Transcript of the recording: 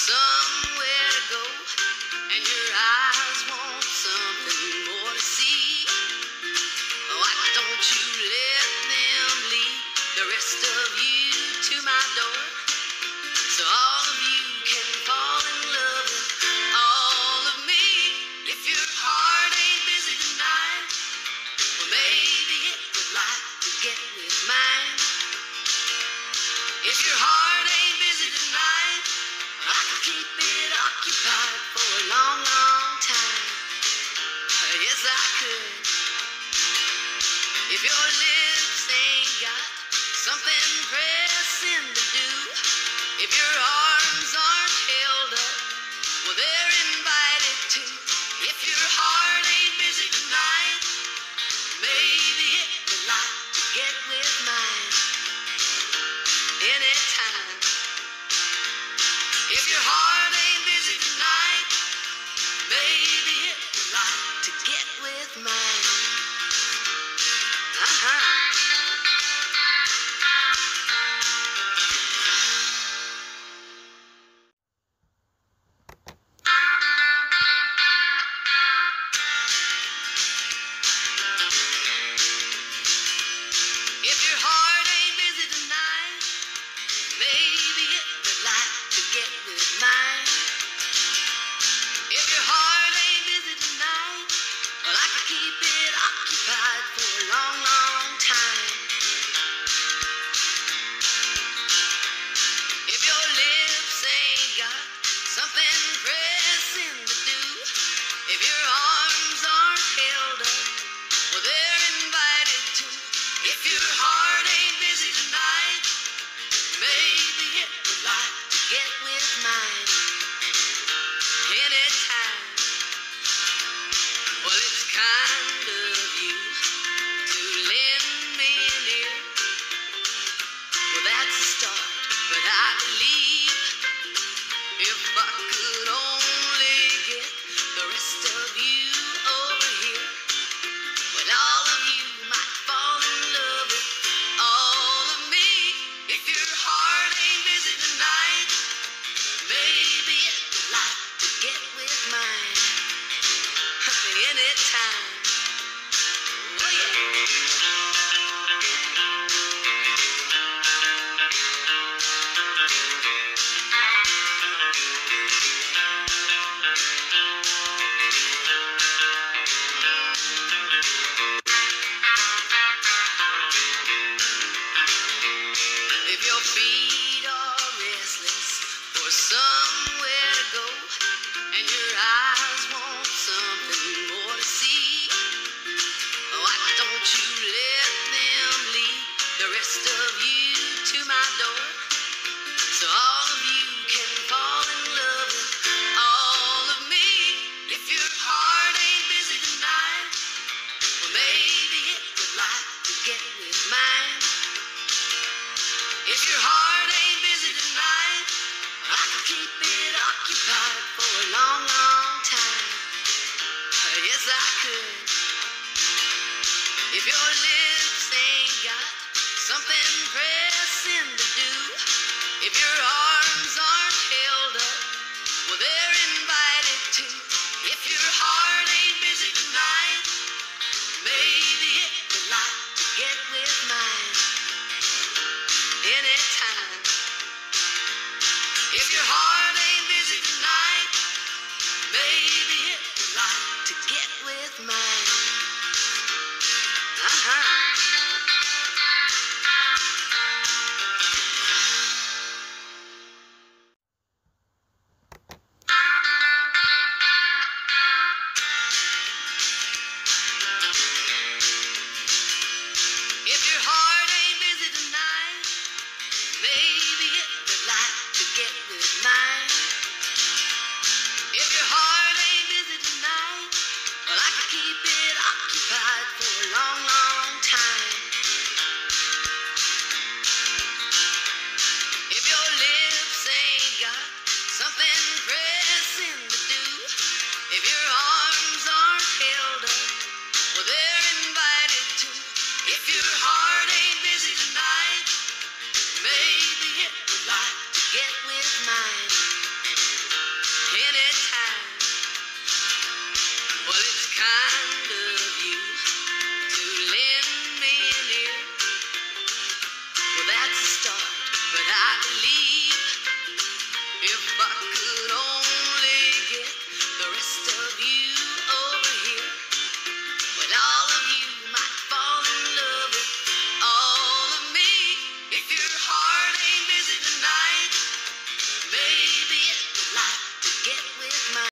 somewhere to go, and your eyes want something more to see. Why don't you let them lead the rest of you to my door, so all of you can fall in love with all of me? If your heart ain't busy tonight, well, maybe it would like to get with mine. If your heart ain't busy tonight, I could keep it occupied for a long, long time. Yes, I could. If your lips ain't got something pressing to do, if your arms aren't held up, well, they're invited to. If your heart ain't busy tonight, maybe it would like to get with mine anytime. If your heart ain't busy tonight, maybe it would like to get with mine. If your heart ain't busy tonight, maybe it would like to get with mine. If your heart ain't busy tonight, well, I could keep it occupied for a long, long time. If your lips ain't got something pressing to do, if your arms aren't held up, well, they're invited to. If your heart ain't busy tonight, maybe it would like to get with mine anytime. Well, it's kind of you to lend me an ear. Well, that's a start, but I believe if I could only get the rest of you over here, well, all of you might fall in love with all of me. If your heart ain't busy tonight, maybe it would like to get with mine anytime. Oh, yeah. If your feet are restless for somewhere to go, and your eyes want something more to see, why don't you let them lead the rest of you to my door, so all of you can fall in love with all of me? If your heart ain't busy tonight, well, maybe it would like to get with mine. If your heart ain't busy tonight, I could keep it occupied for a long, long time. Yes, I could. If your lips ain't got something pressing to do, if your arms aren't held up, well, they're invited to. If your heart ain't busy tonight, maybe it would like to get with mine anytime. If your heart ain't busy tonight, maybe it would like to get with mine. kind.